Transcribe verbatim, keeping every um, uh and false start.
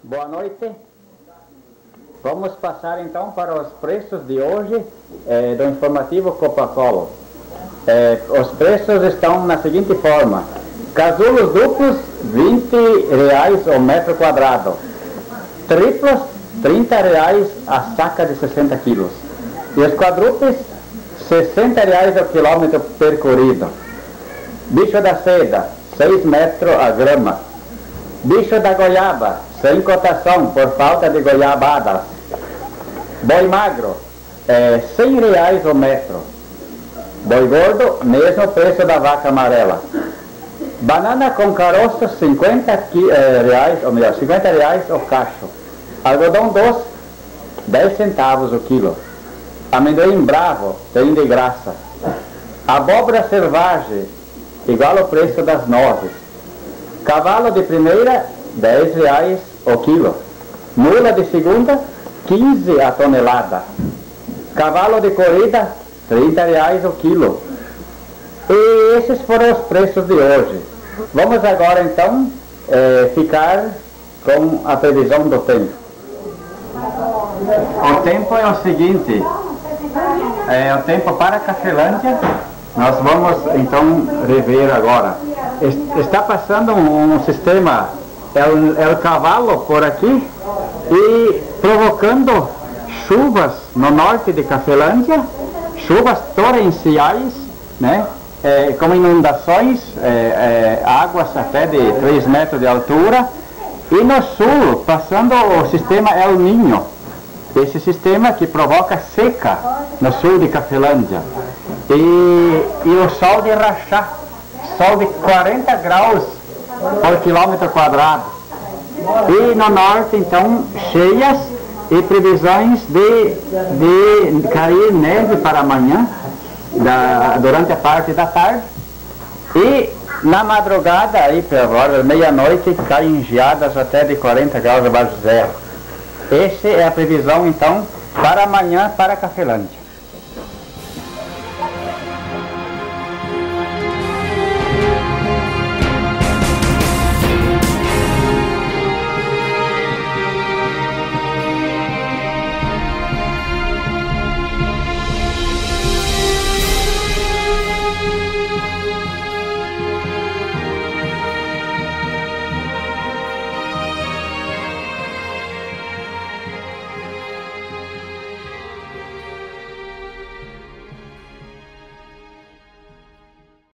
Boa noite. Vamos passar então para os preços de hoje eh, do informativo Copa-Cola. Eh, os preços estão na seguinte forma: casulos duplos, vinte reais o metro quadrado; triplos, trinta reais a saca de sessenta quilos; e os quadrúpedes, sessenta reais o quilômetro percorrido. Bicho da seda, seis metros a grama. Bicho da goiaba, sem cotação por falta de goiabadas. Boi magro, é, cem reais o metro. Boi gordo, mesmo preço da vaca amarela. Banana com caroço, cinquenta reais, ou melhor, cinquenta reais o cacho. Algodão doce, dez centavos o quilo. Amendoim bravo, tem de graça. Abóbora selvagem, igual o preço das nozes. Cavalo de primeira, dez reais o quilo. Mula de segunda, quinze a tonelada. Cavalo de corrida, trinta reais o quilo. E esses foram os preços de hoje. Vamos agora então eh, ficar com a previsão do tempo. O tempo é o seguinte, é o tempo para Cafelândia. Nós vamos então rever agora. Está passando um, um sistema, é o, é o cavalo por aqui, e provocando chuvas no norte de Cafelândia, chuvas torrenciais, né? É, com inundações, é, é, águas até de três metros de altura, e no sul, passando o sistema El Niño, esse sistema que provoca seca no sul de Cafelândia, e, e o sol de rachar, sol de quarenta graus por quilômetro quadrado, e no norte então cheias e previsões de, de cair neve para amanhã, da, durante a parte da tarde, e na madrugada, aí por meia-noite, caem geadas até de quarenta graus abaixo de zero. Essa é a previsão então para amanhã para Cafelândia.